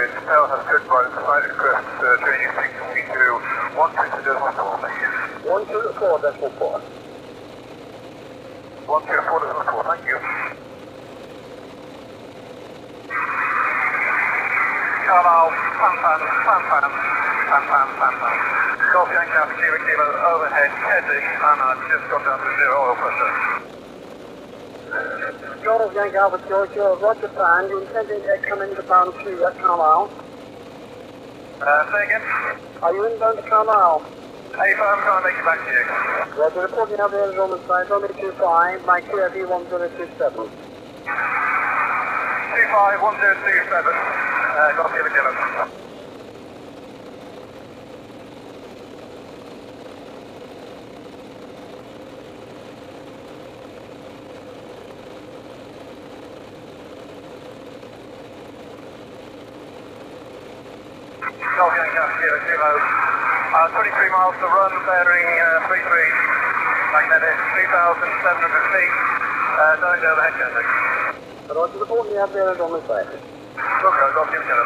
It's Pelham Good Road, flight express, training 632, 122.4, thank you. 124.4. 124.4, thank you. Carlisle, Fan. Golf Yankee Alpha Kilo, overhead, heading, and I've just got down to 0 oil pressure. Golf Yankee Alpha Kilo, Roger Fan, you intending to come into bound 2 at Carlisle? Say again? Are you inbound to Carlisle? Hey, I'm trying to make it back to you. Roger, reporting out the Roman side, only 25, my QFE 1027. 251027, Golf Kilo Kilo. Golf Yankee Alpha Kilo, 23 miles to run, bearing 33, magnetic, 3,700 feet, don't go overhead jetting. Roger, reporting out the Roman side. Okay, Golf Kilo.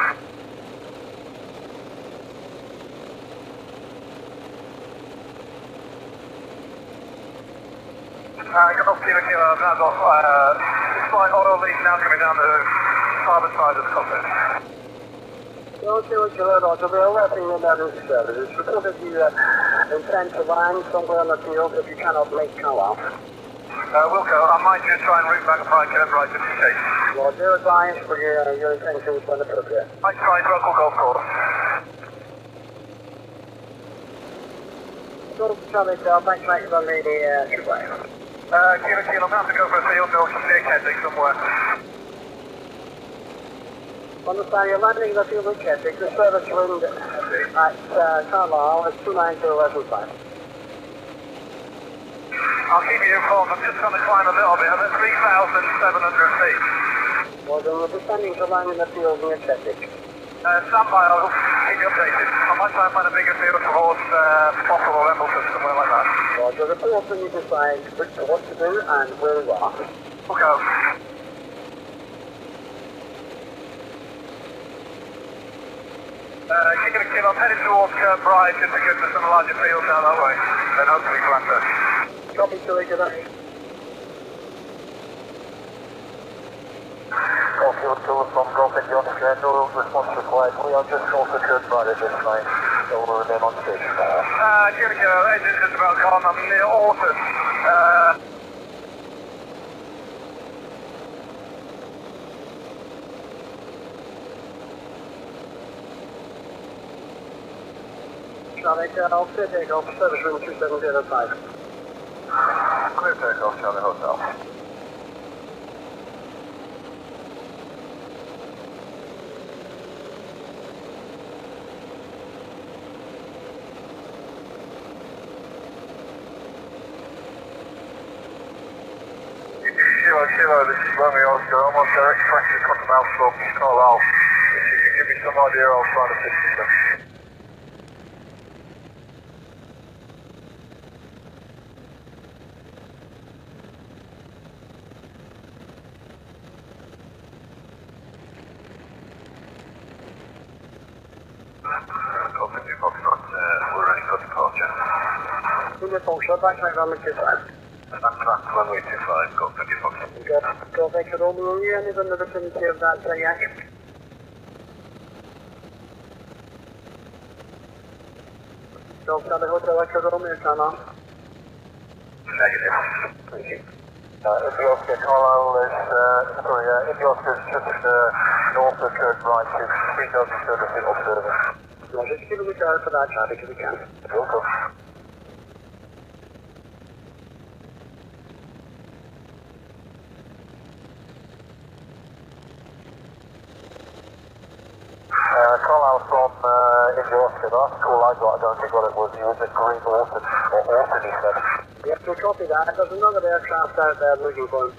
Golf Kilo, I've now got slight oil leak now coming down the starboard side of the cockpit. Okay, Roger, we're alerting the emergency services. Reported you intend to land somewhere on the field if you cannot make Carlisle. Wilco, I might just try and route back the Pine Curve right just in case. Roger, advise for your intentions when appropriate. I tried local golf course. Go to traffic, backtrack on the subway. Kilo, I'm going to have to go for a field or some big heading somewhere. Understand, you're landing the field with Keswick. The service wind at Carlisle is 290.5. I'll keep you informed. I'm just going to climb a little bit. I'm at 3,700 feet. Well, then we'll be standing to land in the field near Keswick. Stand by, I'll keep you updated. I might try and find a bigger field towards Fossil or Embleton, somewhere like that. Roger, report when you decide what to do and where you are. Okay. I'm headed towards Kirk Bride just to get to some larger fields down that way, then hopefully flatter. Copy, Chile, good day. Golf Field 2 from Golf and John Square, no response required. We are just off the Kirk Bride at this time, so we're then on station. Jericho, engine's just about gone. I'm near Orton. Traffic, clear takeoff, service room 2705. Clear takeoff, Charlie Hotel. Kilo, this is Romeo Oscar. I'm on direct pressure control from Carlisle. If you can give me some idea, I'll try to fix it. Golf Foxtrot, we're ready for departure. India Foxtrot, backtrack on the 25. Backtrack runway 25, Golf Foxtrot. Golf Echo Romeo, and is in the vicinity of that yak. Golf Charlie Hotel Echo Romeo, turn on. Negative. Thank you. India Oscar, Carlisle is, India Oscar is just north of Kirk Bride to 3,200 feet observer. Roger, just give us a go for that traffic if you can. Welcome. Carlisle from India Oscar, the last call I got, I don't think what it was, it was at Green Orton, or Orton he said. Yes, we copy that. There's another aircraft out there looking for him.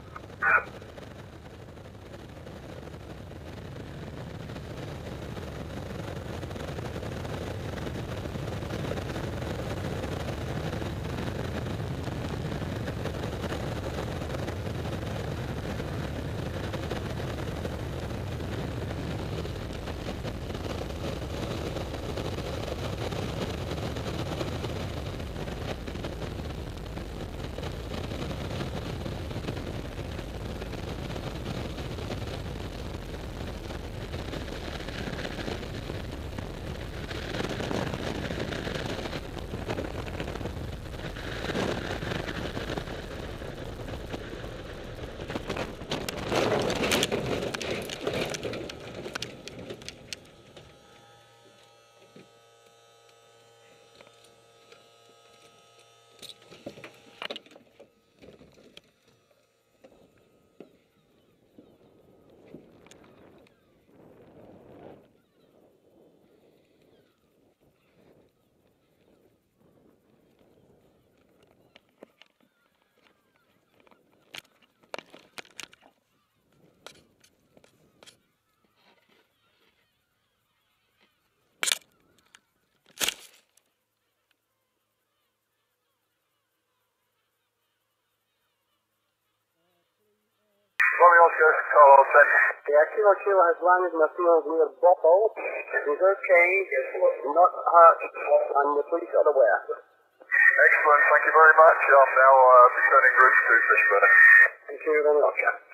Johnson. Yeah, Kilo Kilo has landed in the field near Bopo. He's okay, not hurt, and the police are aware. Excellent, thank you very much. I'm now returning route to Fishburne. Thank you very much.